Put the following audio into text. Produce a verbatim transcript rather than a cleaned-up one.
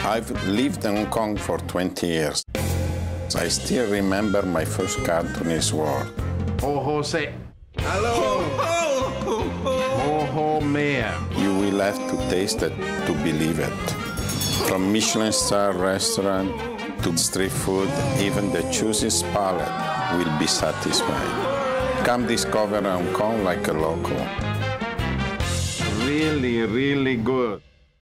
I've lived in Hong Kong for twenty years. I still remember my first Cantonese word. Ho ho se. Hello. Ho ho mea. You will have to taste it to believe it. From Michelin star restaurant to street food, even the choosiest palate will be satisfied. Come discover Hong Kong like a local. Really, really good.